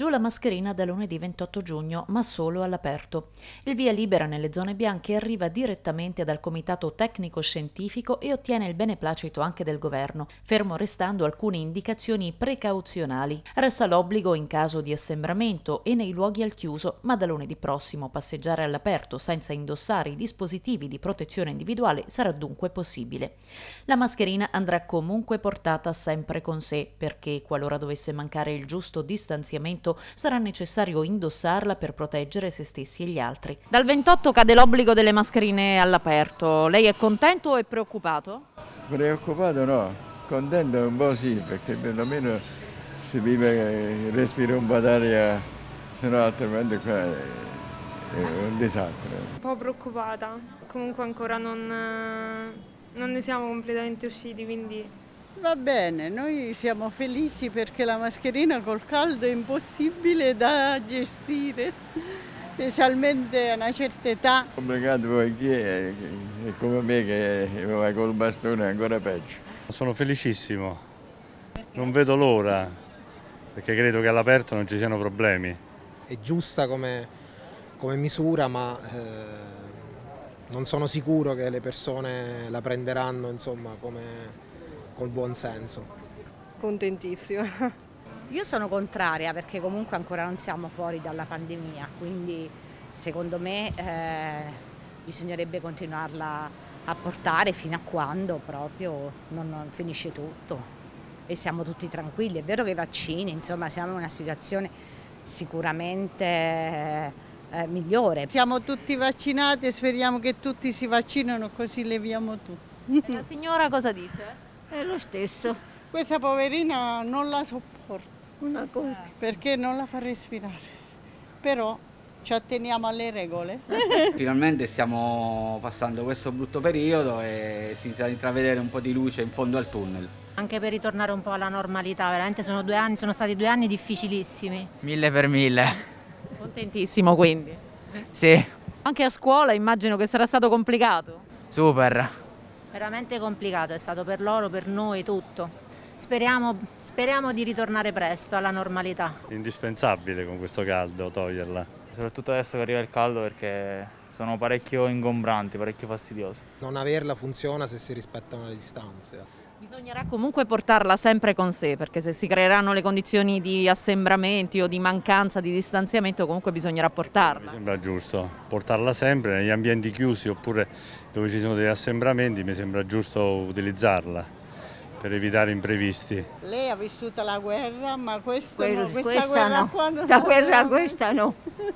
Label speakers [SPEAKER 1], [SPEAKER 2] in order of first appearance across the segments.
[SPEAKER 1] Giù la mascherina da lunedì 28 giugno, ma solo all'aperto. Il via libera nelle zone bianche arriva direttamente dal Comitato Tecnico-Scientifico e ottiene il beneplacito anche del governo, fermo restando alcune indicazioni precauzionali. Resta l'obbligo in caso di assembramento e nei luoghi al chiuso, ma da lunedì prossimo passeggiare all'aperto senza indossare i dispositivi di protezione individuale sarà dunque possibile. La mascherina andrà comunque portata sempre con sé, perché qualora dovesse mancare il giusto distanziamento sarà necessario indossarla per proteggere se stessi e gli altri. Dal 28 cade l'obbligo delle mascherine all'aperto. Lei è contento o è preoccupato?
[SPEAKER 2] Preoccupato no, contento un po' sì, perché perlomeno si vive, respira un po' d'aria, se no altrimenti qua è un disastro.
[SPEAKER 3] Un po' preoccupata, comunque ancora non ne siamo completamente usciti, quindi...
[SPEAKER 4] Va bene, noi siamo felici perché la mascherina col caldo è impossibile da gestire, specialmente a una certa età.
[SPEAKER 2] Complicato poi chi è come me che va col bastone è ancora peggio.
[SPEAKER 5] Sono felicissimo, non vedo l'ora, perché credo che all'aperto non ci siano problemi.
[SPEAKER 6] È giusta come misura, ma non sono sicuro che le persone la prenderanno, insomma, col buon senso.
[SPEAKER 3] Contentissima.
[SPEAKER 7] Io sono contraria perché comunque ancora non siamo fuori dalla pandemia, quindi secondo me bisognerebbe continuarla a portare fino a quando proprio non finisce tutto e siamo tutti tranquilli. È vero che i vaccini, insomma, siamo in una situazione sicuramente migliore.
[SPEAKER 4] Siamo tutti vaccinati e speriamo che tutti si vaccinano così leviamo tutto.
[SPEAKER 1] E la signora cosa dice?
[SPEAKER 8] È lo stesso,
[SPEAKER 4] Questa poverina non la sopporto
[SPEAKER 8] una cosa.
[SPEAKER 4] perché non la fa respirare, però ci atteniamo alle regole.
[SPEAKER 9] Finalmente stiamo passando questo brutto periodo e si inizia a intravedere un po' di luce in fondo al tunnel.
[SPEAKER 7] Anche per ritornare un po' alla normalità, veramente sono stati 2 anni difficilissimi.
[SPEAKER 10] 1000 per 1000.
[SPEAKER 1] Contentissimo quindi.
[SPEAKER 10] Sì,
[SPEAKER 1] Anche a scuola immagino che sarà stato complicato.
[SPEAKER 10] super.
[SPEAKER 7] Veramente complicato, è stato per loro, per noi, tutto. Speriamo di ritornare presto alla normalità.
[SPEAKER 5] Indispensabile con questo caldo toglierla.
[SPEAKER 10] Soprattutto adesso che arriva il caldo perché sono parecchio ingombranti, parecchio fastidiosi.
[SPEAKER 6] Non averla funziona se si rispettano le distanze.
[SPEAKER 1] Bisognerà comunque portarla sempre con sé, perché se si creeranno le condizioni di assembramenti o di mancanza di distanziamento comunque bisognerà
[SPEAKER 5] Mi
[SPEAKER 1] portarla.
[SPEAKER 5] sembra giusto portarla sempre negli ambienti chiusi oppure dove ci sono degli assembramenti, mi sembra giusto utilizzarla per evitare imprevisti.
[SPEAKER 4] Lei ha vissuto la guerra, ma questa
[SPEAKER 8] Questa
[SPEAKER 4] guerra
[SPEAKER 8] no,
[SPEAKER 4] qua non
[SPEAKER 8] la
[SPEAKER 4] la
[SPEAKER 8] guerra
[SPEAKER 4] vorrà.
[SPEAKER 8] questa no.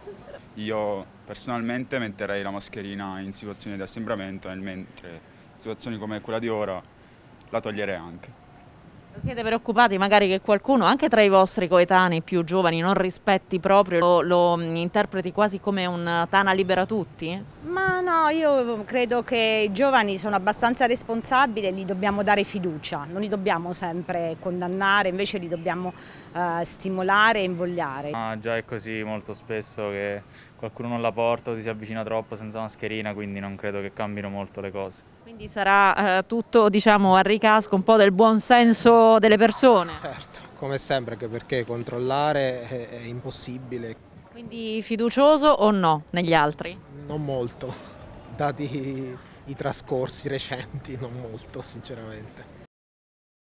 [SPEAKER 11] Io personalmente metterei la mascherina in situazioni di assembramento, mentre in situazioni come quella di ora la toglierei anche.
[SPEAKER 1] Siete preoccupati magari che qualcuno, anche tra i vostri coetanei più giovani, non rispetti proprio, lo interpreti quasi come un Tana libera tutti?
[SPEAKER 7] Ma no, io credo che i giovani sono abbastanza responsabili e gli dobbiamo dare fiducia, non li dobbiamo sempre condannare, invece li dobbiamo stimolare e invogliare.
[SPEAKER 10] Ma già è così molto spesso che qualcuno non la porta o ti si avvicina troppo senza mascherina, quindi non credo che cambino molto le cose.
[SPEAKER 1] Quindi sarà tutto, diciamo, a ricasco un po' del buon senso delle persone.
[SPEAKER 6] Certo, come sempre, anche perché controllare è impossibile.
[SPEAKER 1] Quindi fiducioso o no negli altri?
[SPEAKER 6] Non molto, dati i trascorsi recenti, non molto sinceramente.